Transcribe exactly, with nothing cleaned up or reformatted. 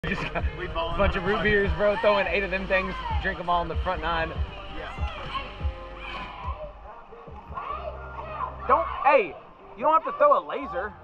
Just got a bunch of root beers, bro. Throwing eight of them things, drink them all in the front nine. Yeah. Don't, hey, you don't have to throw a laser.